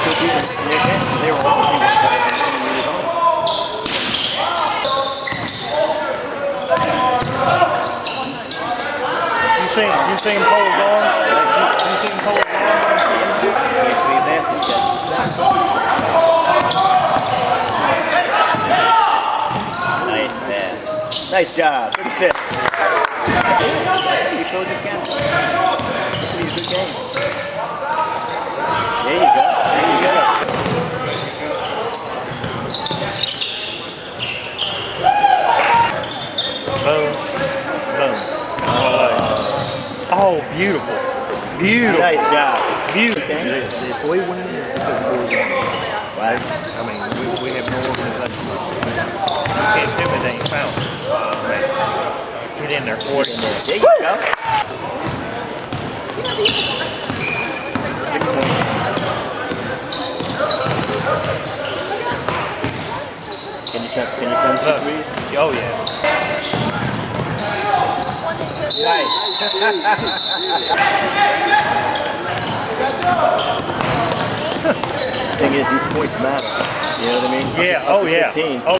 They were all You seen Paul going? You seen Paul going? Nice pass. Nice job. Good assist. You showed this guy. This is a good game. There you go. There you go. Boom. Boom. Oh, beautiful. Beautiful. Nice job. Beautiful. If we win, right? I mean, we have no organization. You can't tell me they ain't found it. Get in there for it. There you go. 6 points. Can you send some threes? Oh, yeah. Nice. Thing is, these points matter. You know what I mean? Yeah. Oh, yeah. 15. Oh.